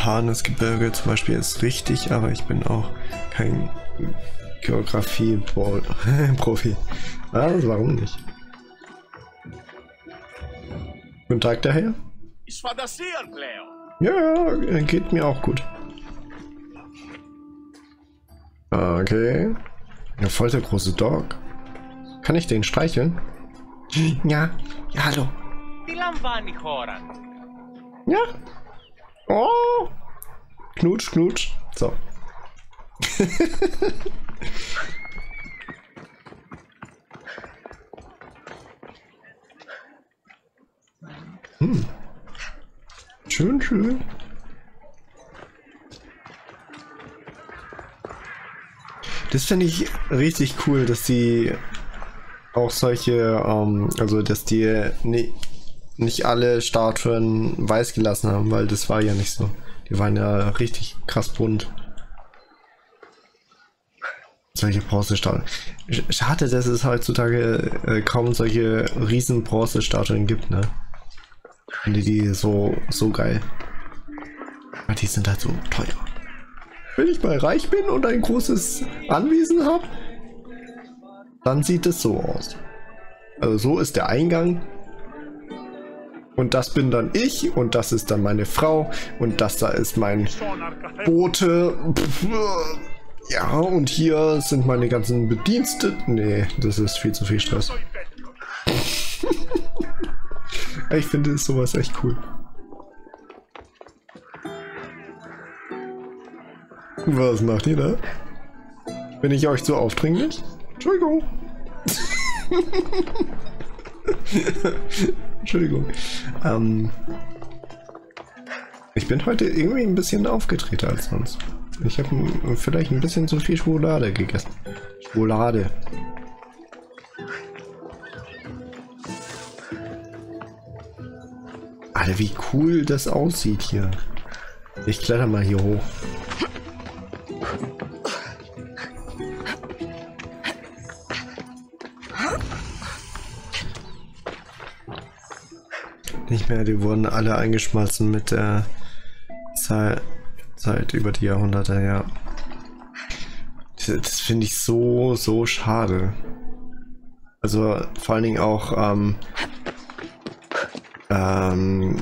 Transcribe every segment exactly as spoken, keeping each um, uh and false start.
Johannesgebirge zum Beispiel ist richtig, aber ich bin auch kein Geografie-Profi. Also warum nicht? Guten Tag daher. Ja, geht mir auch gut. Okay. Ja, voll der große Dog. Kann ich den streicheln? Ja, ja, hallo. Ja. Oh. Knutsch, knutsch. So. hm. Schön, schön. Das finde ich richtig cool, dass die auch solche, ähm, also dass die nie, nicht alle Statuen weiß gelassen haben, weil das war ja nicht so. Die waren ja richtig krass bunt. Solche Bronzestatuen. Schade, dass es heutzutage äh, kaum solche riesen Bronzestatuen gibt, ne? Finde die so, so geil. Aber die sind halt so teuer. Wenn ich mal reich bin und ein großes Anwesen habe, dann sieht es so aus. Also so ist der Eingang. Und das bin dann ich und das ist dann meine Frau und das da ist mein Bote. Ja, und hier sind meine ganzen Bediensteten. Nee, das ist viel zu viel Stress. Ich finde sowas echt cool. Was macht ihr da? Bin ich euch zu aufdringlich? Entschuldigung. Entschuldigung. Ähm, ich bin heute irgendwie ein bisschen aufgetreter als sonst. Ich habe vielleicht ein bisschen zu viel Schokolade gegessen. Schokolade. Alter, wie cool das aussieht hier. Ich kletter mal hier hoch. Nicht mehr, die wurden alle eingeschmolzen mit der Zeit, Zeit über die Jahrhunderte, ja. Das, das finde ich so, so schade. Also vor allen Dingen auch, ähm, ähm,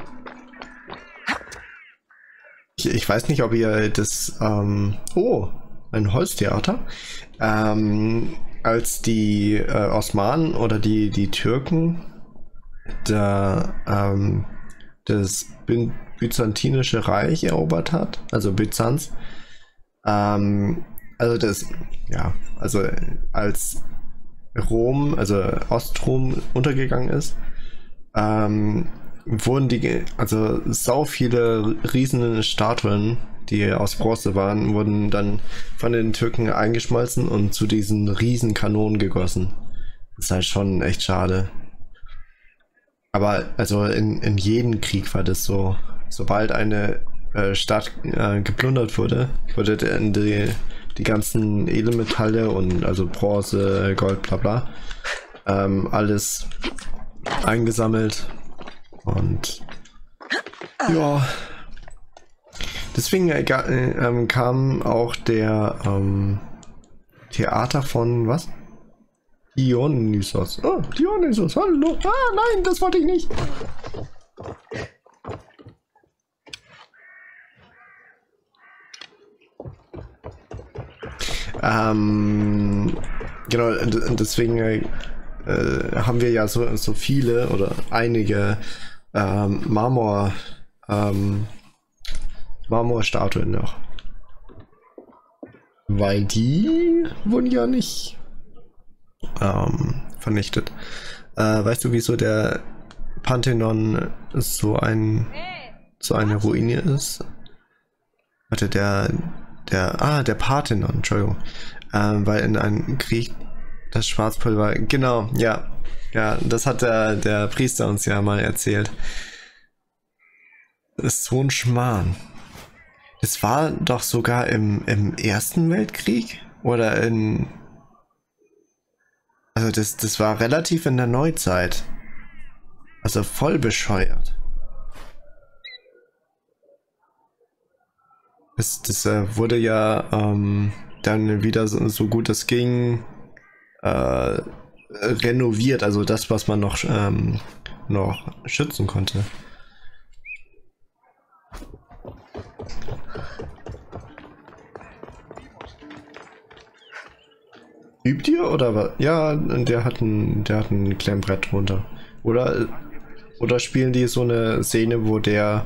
ich, ich weiß nicht, ob ihr das, ähm, oh, ein Holztheater, ähm, als die äh, Osmanen oder die, die Türken der, ähm, das By Byzantinische Reich erobert hat, also Byzanz, ähm, also das, ja, also als Rom, also Ostrom untergegangen ist, ähm, wurden die, also sau viele riesen Statuen, die aus Bronze waren, wurden dann von den Türken eingeschmolzen und zu diesen riesen Kanonen gegossen. Das ist halt schon echt schade. Aber also in, in jedem Krieg war das so, sobald eine äh, Stadt äh, geplündert wurde, wurde die, die ganzen Edelmetalle und also Bronze, Gold, bla bla, ähm, alles eingesammelt und ja, deswegen äh, äh, kam auch der ähm, Theater von was? Dionysos. Oh, Dionysos, hallo. Ah, nein, das wollte ich nicht. Ähm, genau, deswegen äh, haben wir ja so, so viele oder einige ähm, Marmor ähm, Marmorstatuen noch. Weil die wurden ja nicht ähm, vernichtet. Äh, weißt du, wieso der Pantheon so ein so eine Ruine ist? Warte, der der ah der Parthenon, Entschuldigung, ähm, weil in einem Krieg das Schwarzpulver, genau, ja, ja, das hat der der Priester uns ja mal erzählt. Das ist so ein Schmarrn. Das war doch sogar im im Ersten Weltkrieg oder in Also das, das war relativ in der Neuzeit. Also voll bescheuert. Das, das äh, wurde ja ähm, dann wieder so, so gut es ging äh, renoviert, also das, was man noch, ähm, noch schützen konnte. Übt ihr oder was? Ja, der hat ein, der hat ein Klemmbrett runter. Oder, oder spielen die so eine Szene, wo der...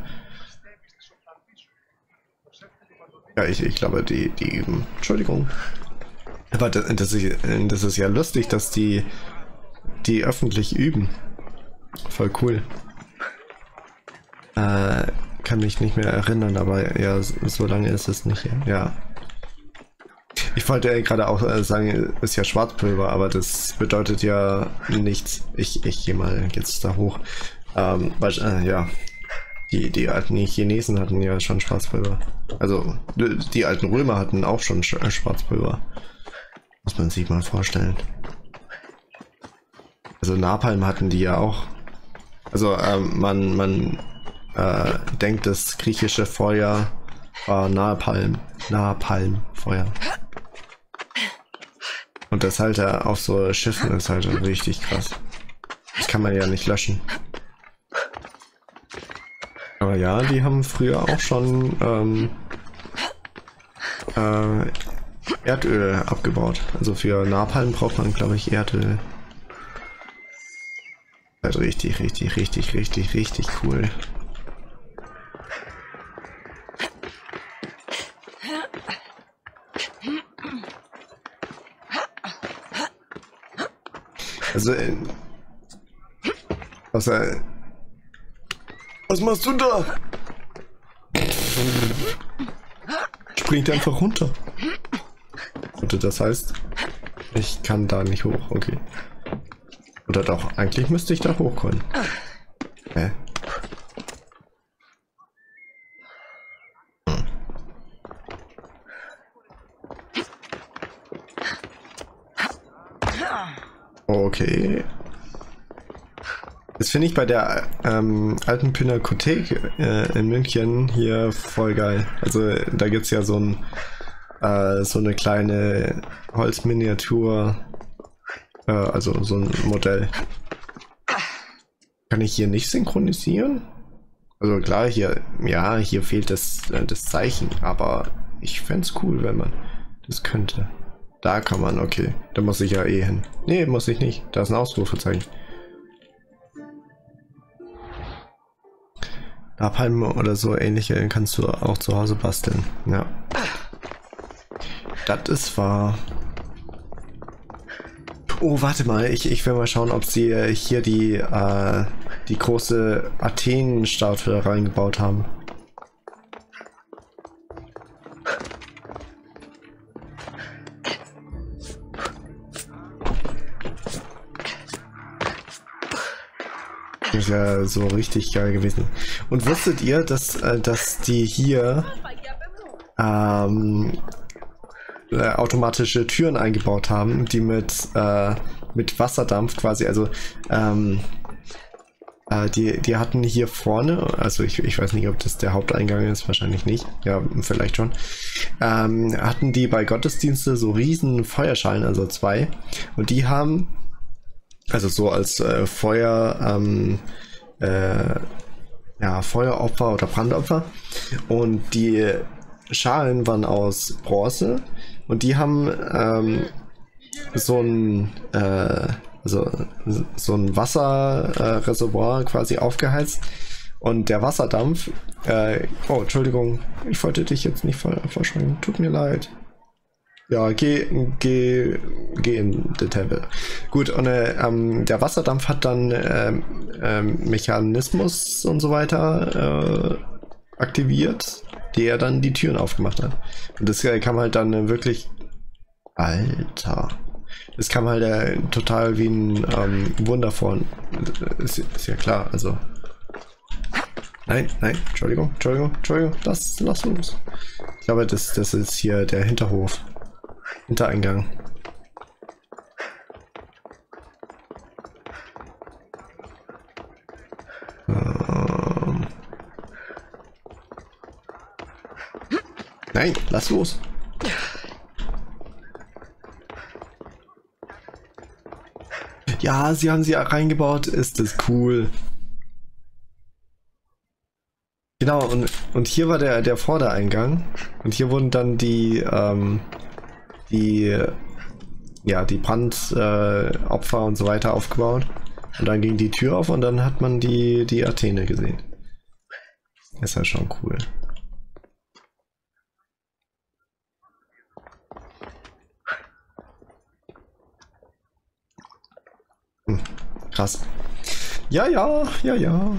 Ja, ich, ich glaube, die, die üben. Entschuldigung. Aber das, das, ist, das ist ja lustig, dass die, die öffentlich üben. Voll cool. Äh, kann mich nicht mehr erinnern, aber ja, so lange ist es nicht. Ja. Ich wollte gerade auch äh, sagen, ist ja Schwarzpulver, aber das bedeutet ja nichts. Ich, ich gehe mal jetzt da hoch. Ähm, weil, äh, ja, die, die alten Chinesen hatten ja schon Schwarzpulver. Also, die, die alten Römer hatten auch schon Sch Schwarzpulver. Muss man sich mal vorstellen. Also Napalm hatten die ja auch. Also, ähm, man, man äh, denkt, das griechische Feuer war Napalm. Napalmfeuer. Und das halt auf so Schiffen ist halt richtig krass. Das kann man ja nicht löschen. Aber ja, die haben früher auch schon ähm, äh, Erdöl abgebaut. Also für Napalm braucht man, glaube ich, Erdöl. Also richtig, richtig, richtig, richtig, richtig cool. Also, äh, was, äh, was machst du da? Springt einfach runter. Oder das heißt, ich kann da nicht hoch, okay. Oder doch, eigentlich müsste ich da hochkommen. Hä? Hm. Okay. Das finde ich bei der ähm, alten Pinakothek äh, in München hier voll geil. Also da gibt es ja so, ein, äh, so eine kleine Holzminiatur, äh, also so ein Modell. Kann ich hier nicht synchronisieren? Also klar, hier, ja, hier fehlt das, äh, das Zeichen, aber ich fände es cool, wenn man das könnte. Da kann man, okay. Da muss ich ja eh hin. Nee, muss ich nicht. Da ist ein Ausrufezeichen. Napalm oder so ähnliche kannst du auch zu Hause basteln. Ja. Das ist wahr. Oh, warte mal. Ich, ich will mal schauen, ob sie hier die, äh, die große Athen-Statue reingebaut haben. Das ist ja so richtig geil gewesen. Und wusstet ihr, dass, äh, dass die hier ähm, äh, automatische Türen eingebaut haben, die mit, äh, mit Wasserdampf quasi, also ähm, äh, die, die hatten hier vorne, also ich, ich weiß nicht, ob das der Haupteingang ist, wahrscheinlich nicht, ja, vielleicht schon, ähm, hatten die bei Gottesdienste so riesen Feuerschalen, also zwei, und die haben also so als äh, Feuer, ähm, äh, ja, Feueropfer oder Brandopfer. Und die Schalen waren aus Bronze und die haben ähm, so ein, äh, also so ein Wasserreservoir äh, quasi aufgeheizt. Und der Wasserdampf, äh, oh, Entschuldigung, ich wollte dich jetzt nicht vorschreiben, tut mir leid. Ja, geh, geh, geh in den Tempel. Gut, und äh, ähm, der Wasserdampf hat dann ähm, ähm, Mechanismus und so weiter äh, aktiviert, der dann die Türen aufgemacht hat. Und das äh, kam halt dann äh, wirklich... Alter. Das kam halt äh, total wie ein ähm, Wunder vor. Ist, ist ja klar, also... Nein, nein, Entschuldigung, Entschuldigung, Entschuldigung, lass, lass los. Ich glaube, das, das ist hier der Hinterhof. Hintereingang. Ähm. Nein, lass los. Ja, sie haben sie reingebaut. Ist das cool. Genau, und, und hier war der, der Vordereingang. Und hier wurden dann die, ähm, die, ja, die Brandopfer äh, Opfer und so weiter aufgebaut. Und dann ging die Tür auf und dann hat man die, die Athene gesehen. Ist ja schon cool. Hm, krass. Ja, ja, ja, ja.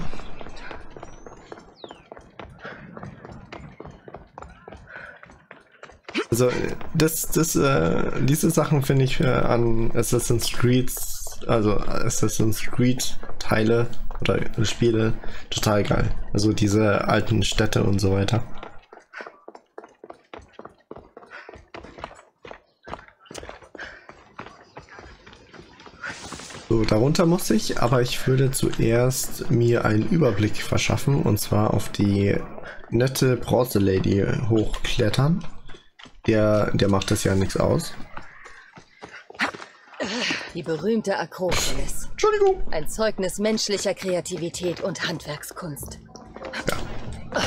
Also das, das, äh, diese Sachen finde ich äh, an Assassin's Creed, also Assassin's Creed Teile oder Spiele total geil. Also diese alten Städte und so weiter. So, darunter muss ich, aber ich würde zuerst mir einen Überblick verschaffen und zwar auf die nette Bronze Lady hochklettern. Der, der macht das ja nichts aus. Die berühmte Akropolis. Entschuldigung. Ein Zeugnis menschlicher Kreativität und Handwerkskunst. Ja.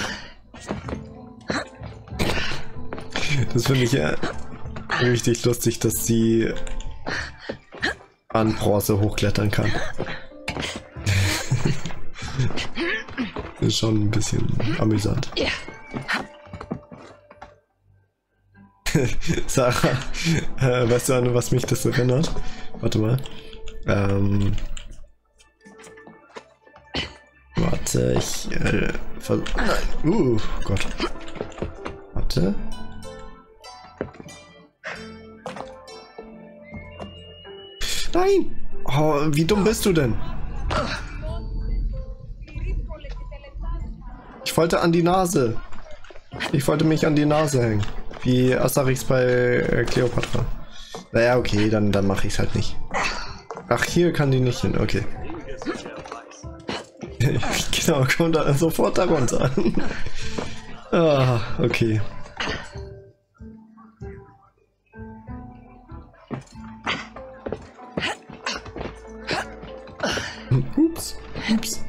Das finde ich ja richtig lustig, dass sie an Bronze hochklettern kann. Ist schon ein bisschen amüsant. Ja. Sarah, äh, weißt du, an was mich das erinnert? Warte mal. Ähm, warte, ich äh, vers Uh, Gott. Warte. Nein! Oh, wie dumm bist du denn? Ich wollte an die Nase. Ich wollte mich an die Nase hängen. Wie Asterix bei äh, Kleopatra. Naja, okay, dann, dann mache ich es halt nicht. Ach, hier kann die nicht hin, okay. Genau, kommt da sofort darunter. Ah, okay. Ups, ups.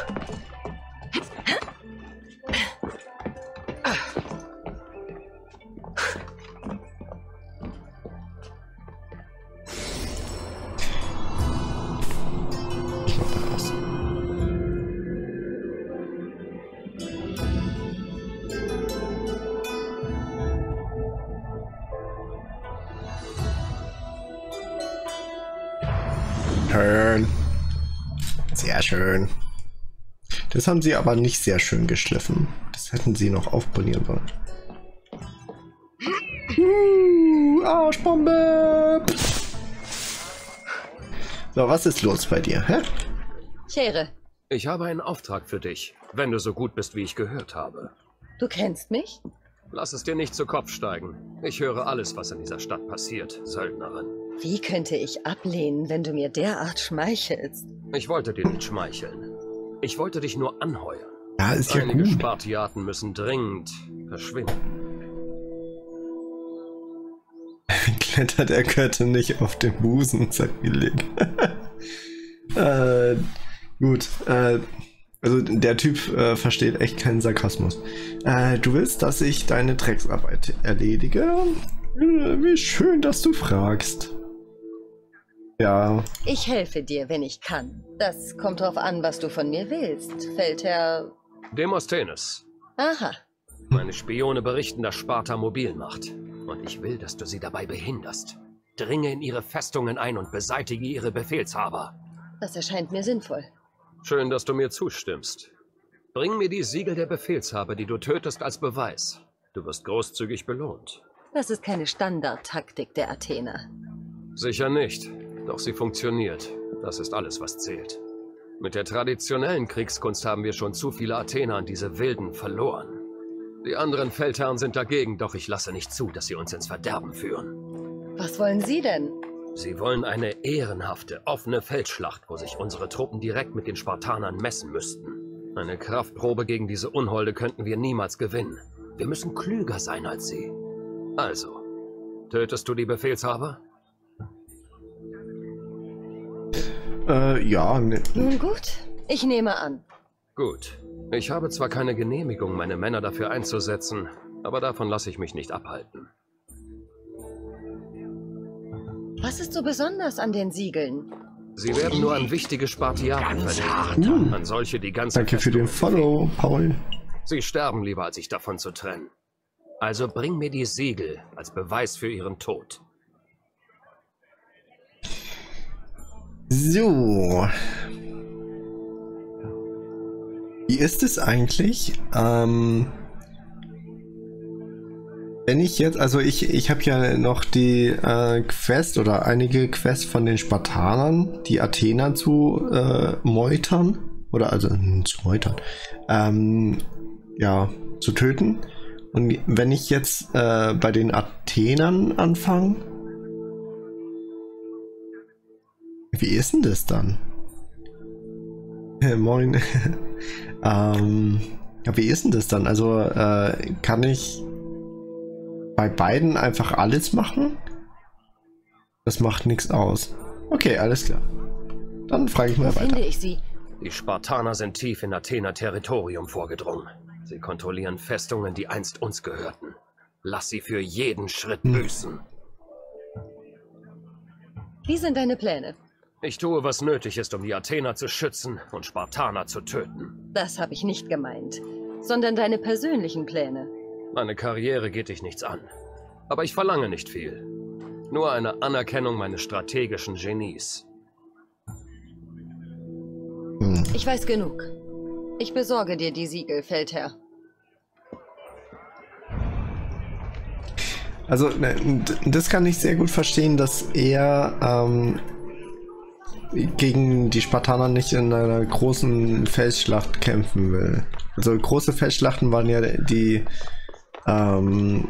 Schön. Sehr schön. Das haben sie aber nicht sehr schön geschliffen. Das hätten sie noch aufpolieren sollen. Uh, Arschbombe! So, was ist los bei dir, hä? Schere. Ich habe einen Auftrag für dich, wenn du so gut bist, wie ich gehört habe. Du kennst mich? Lass es dir nicht zu Kopf steigen. Ich höre alles, was in dieser Stadt passiert, Söldnerin. Wie könnte ich ablehnen, wenn du mir derart schmeichelst? Ich wollte dir nicht schmeicheln. Ich wollte dich nur anheuern. Ja, ist ja Einige gut. Spartiaten müssen dringend verschwinden. Klettert der Götte nicht auf den Busen, sagt Milik. äh, gut, äh, also der Typ äh, versteht echt keinen Sarkasmus. Äh, du willst, dass ich deine Drecksarbeit erledige? Äh, wie schön, dass du fragst. Ja. Ich helfe dir, wenn ich kann. Das kommt drauf an, was du von mir willst, Feldherr... Demosthenes. Aha. Meine Spione berichten, dass Sparta mobil macht. Und ich will, dass du sie dabei behinderst. Dringe in ihre Festungen ein und beseitige ihre Befehlshaber. Das erscheint mir sinnvoll. Schön, dass du mir zustimmst. Bring mir die Siegel der Befehlshaber, die du tötest, als Beweis. Du wirst großzügig belohnt. Das ist keine Standardtaktik der Athener. Sicher nicht, doch sie funktioniert. Das ist alles, was zählt. Mit der traditionellen Kriegskunst haben wir schon zu viele Athener an diese Wilden verloren. Die anderen Feldherren sind dagegen, doch ich lasse nicht zu, dass sie uns ins Verderben führen. Was wollen Sie denn? Sie wollen eine ehrenhafte, offene Feldschlacht, wo sich unsere Truppen direkt mit den Spartanern messen müssten. Eine Kraftprobe gegen diese Unholde könnten wir niemals gewinnen. Wir müssen klüger sein als sie. Also, tötest du die Befehlshaber? Äh, ja. Ne. Nun gut, ich nehme an. Gut. Ich habe zwar keine Genehmigung, meine Männer dafür einzusetzen, aber davon lasse ich mich nicht abhalten. Was ist so besonders an den Siegeln? Sie werden nur an wichtige Spartiaten verlegt. Uh, An solche, die ganz... danke für den Follow, Paul. Sie sterben lieber, als sich davon zu trennen. Also bring mir die Siegel als Beweis für ihren Tod. So. Wie ist es eigentlich? Ähm, wenn ich jetzt, also ich, ich habe ja noch die äh, Quest oder einige Quests von den Spartanern, die Athener zu äh, meutern. Oder also hm, zu meutern. Ähm, ja, zu töten. Und wenn ich jetzt äh, bei den Athenern anfange, wie ist denn das dann? Äh, moin. ähm, ja, wie ist denn das dann? Also äh, kann ich bei beiden einfach alles machen? Das macht nichts aus. Okay, alles klar. Dann frage ich mal Wo weiter. finde ich sie? Die Spartaner sind tief in Athener Territorium vorgedrungen. Sie kontrollieren Festungen, die einst uns gehörten. Lass sie für jeden Schritt Hm. büßen. Wie sind deine Pläne? Ich tue, was nötig ist, um die Athener zu schützen und Spartaner zu töten. Das habe ich nicht gemeint, sondern deine persönlichen Pläne. Meine Karriere geht dich nichts an. Aber ich verlange nicht viel. Nur eine Anerkennung meines strategischen Genies. Hm. Ich weiß genug. Ich besorge dir die Siegel, Feldherr. Also, ne, d- das kann ich sehr gut verstehen, dass er ähm, gegen die Spartaner nicht in einer großen Felsschlacht kämpfen will. Also große Felsschlachten waren ja die ähm,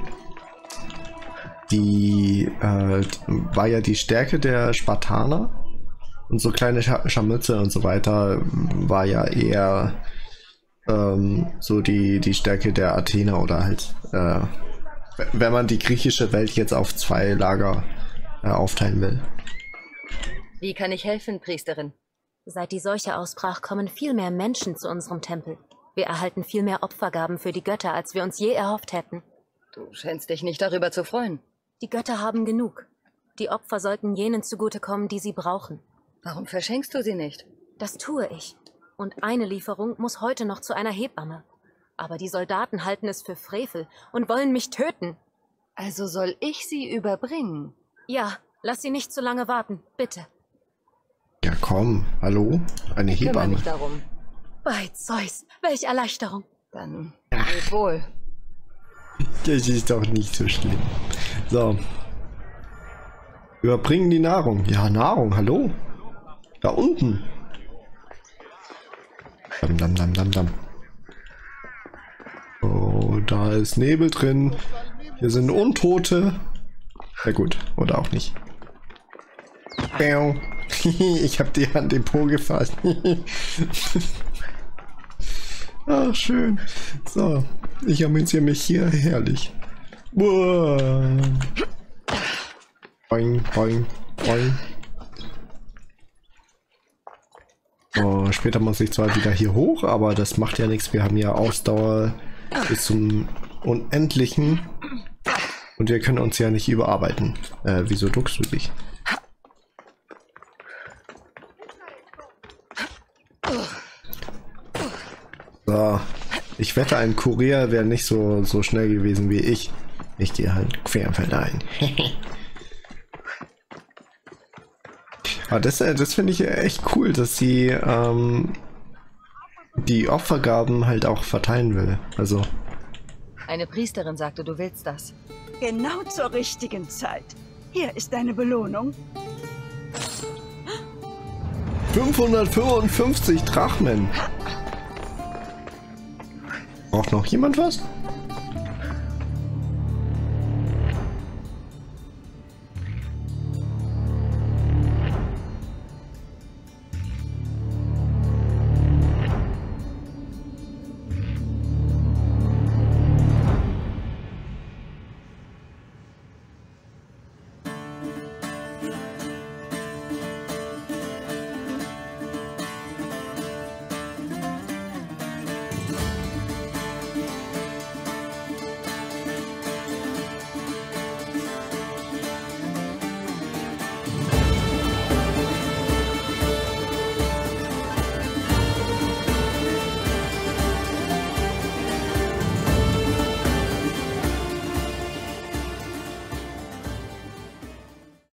die äh, war ja die Stärke der Spartaner, und so kleine Scha Scharmütze und so weiter war ja eher ähm, so die die Stärke der Athener, oder halt äh, wenn man die griechische Welt jetzt auf zwei Lager äh, aufteilen will. Wie kann ich helfen, Priesterin? Seit die Seuche ausbrach, kommen viel mehr Menschen zu unserem Tempel. Wir erhalten viel mehr Opfergaben für die Götter, als wir uns je erhofft hätten. Du scheinst dich nicht darüber zu freuen. Die Götter haben genug. Die Opfer sollten jenen zugutekommen, die sie brauchen. Warum verschenkst du sie nicht? Das tue ich. Und eine Lieferung muss heute noch zu einer Hebamme. Aber die Soldaten halten es für Frevel und wollen mich töten. Also soll ich sie überbringen? Ja, lass sie nicht zu lange warten, bitte. Ja komm, hallo? Eine Ich kümmere Hebamme. mich darum. Bei Zeus, welch Erleichterung. Dann geht wohl. Das ist doch nicht so schlimm. So. Überbringen die Nahrung. Ja, Nahrung, hallo? Da unten. Dam, dam, dam, dam, dam. Oh, da ist Nebel drin. Hier sind Untote. Ja gut, oder auch nicht. Bäu. Ich habe die an den Po gefasst. Ach, schön. So, ich amüsiere mich hier herrlich. Boing, boing, boing. So, später muss ich zwar wieder hier hoch, aber das macht ja nichts. Wir haben ja Ausdauer bis zum Unendlichen. Und wir können uns ja nicht überarbeiten. Äh, wieso duckst du dich? So, ich wette, ein Kurier wäre nicht so, so schnell gewesen wie ich. Ich gehe halt querfeld ein. Aber das, das finde ich echt cool, dass sie ähm, die Opfergaben halt auch verteilen will. Also. Eine Priesterin sagte, du willst das. Genau zur richtigen Zeit. Hier ist deine Belohnung. fünfhundertfünfundfünfzig Drachmen. Braucht noch jemand was?